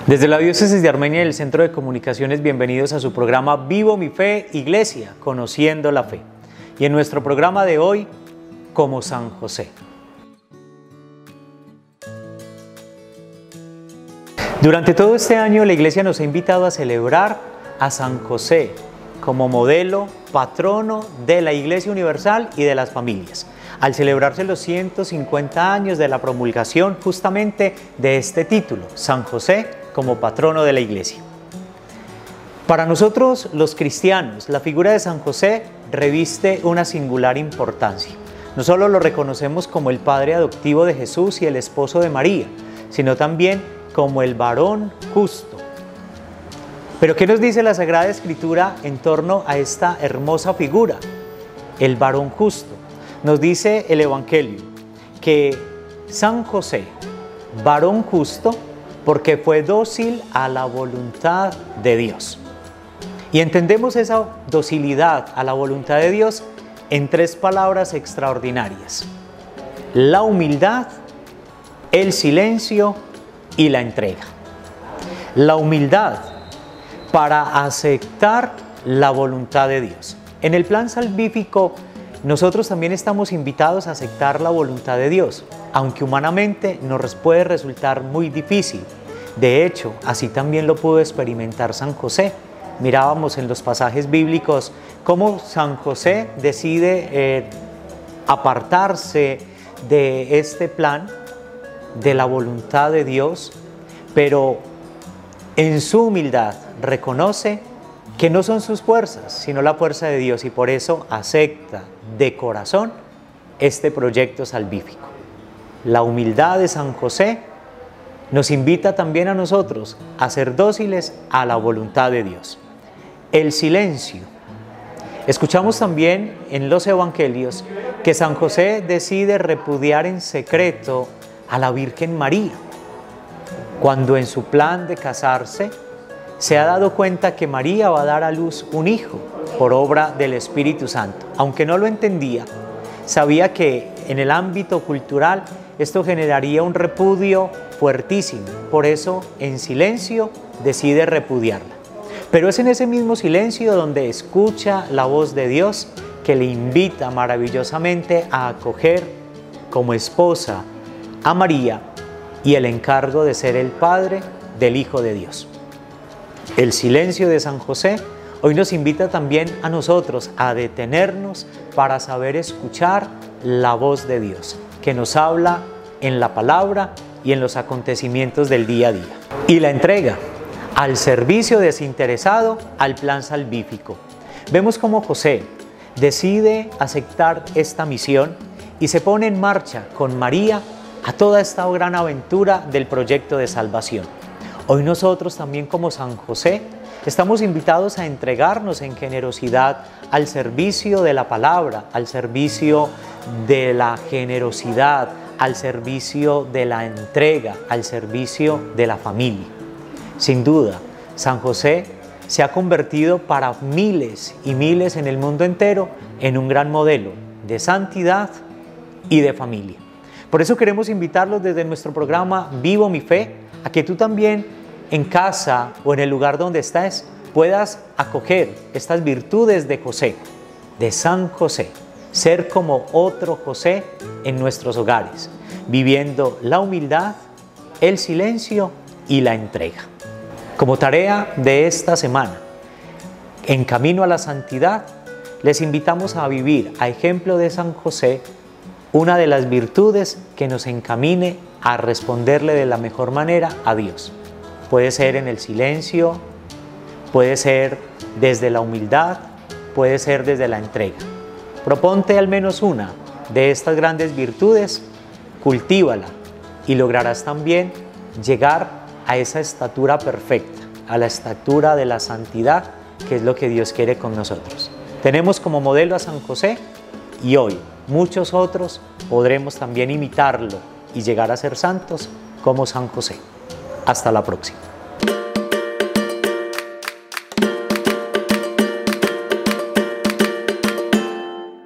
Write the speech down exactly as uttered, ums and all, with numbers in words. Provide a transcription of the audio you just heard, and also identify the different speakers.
Speaker 1: Desde la Diócesis de Armenia y el Centro de Comunicaciones, bienvenidos a su programa Vivo mi Fe, Iglesia, Conociendo la Fe. Y en nuestro programa de hoy, como San José. Durante todo este año, la Iglesia nos ha invitado a celebrar a San José como modelo, patrono de la Iglesia Universal y de las familias, al celebrarse los ciento cincuenta años de la promulgación justamente de este título, San José como patrono de la Iglesia. Para nosotros, los cristianos, la figura de San José reviste una singular importancia. No solo lo reconocemos como el padre adoptivo de Jesús y el esposo de María, sino también como el varón justo. Pero ¿qué nos dice la Sagrada Escritura en torno a esta hermosa figura? El varón justo. Nos dice el Evangelio que San José, varón justo, porque fue dócil a la voluntad de Dios. Y entendemos esa docilidad a la voluntad de Dios en tres palabras extraordinarias: la humildad, el silencio y la entrega. La humildad para aceptar la voluntad de Dios. En el plan salvífico, nosotros también estamos invitados a aceptar la voluntad de Dios, aunque humanamente nos puede resultar muy difícil. De hecho, así también lo pudo experimentar San José. Mirábamos en los pasajes bíblicos cómo San José decide eh, apartarse de este plan, de la voluntad de Dios, pero en su humildad reconoce que no son sus fuerzas, sino la fuerza de Dios, y por eso acepta de corazón este proyecto salvífico. La humildad de San José nos invita también a nosotros a ser dóciles a la voluntad de Dios. El silencio. Escuchamos también en los evangelios que San José decide repudiar en secreto a la Virgen María, cuando en su plan de casarse se ha dado cuenta que María va a dar a luz un hijo por obra del Espíritu Santo. Aunque no lo entendía, sabía que en el ámbito cultural esto generaría un repudio fuertísimo. Por eso, en silencio, decide repudiarla. Pero es en ese mismo silencio donde escucha la voz de Dios, que le invita maravillosamente a acoger como esposa a María y el encargo de ser el padre del Hijo de Dios. El silencio de San José hoy nos invita también a nosotros a detenernos para saber escuchar la voz de Dios, que nos habla en la palabra y en los acontecimientos del día a día. Y la entrega al servicio desinteresado al plan salvífico. Vemos cómo José decide aceptar esta misión y se pone en marcha con María a toda esta gran aventura del proyecto de salvación. Hoy nosotros también, como San José, estamos invitados a entregarnos en generosidad al servicio de la palabra, al servicio de la generosidad, al servicio de la entrega, al servicio de la familia. Sin duda, San José se ha convertido para miles y miles en el mundo entero en un gran modelo de santidad y de familia. Por eso queremos invitarlos desde nuestro programa Vivo mi Fe, a que tú también en casa o en el lugar donde estés puedas acoger estas virtudes de José, de San José, ser como otro José en nuestros hogares, viviendo la humildad, el silencio y la entrega. Como tarea de esta semana, en camino a la santidad, les invitamos a vivir, a ejemplo de San José, una de las virtudes que nos encamine a responderle de la mejor manera a Dios. Puede ser en el silencio, puede ser desde la humildad, puede ser desde la entrega. Proponte al menos una de estas grandes virtudes, cultívala y lograrás también llegar a esa estatura perfecta, a la estatura de la santidad, que es lo que Dios quiere con nosotros. Tenemos como modelo a San José y hoy muchos otros podremos también imitarlo y llegar a ser santos como San José. Hasta la próxima.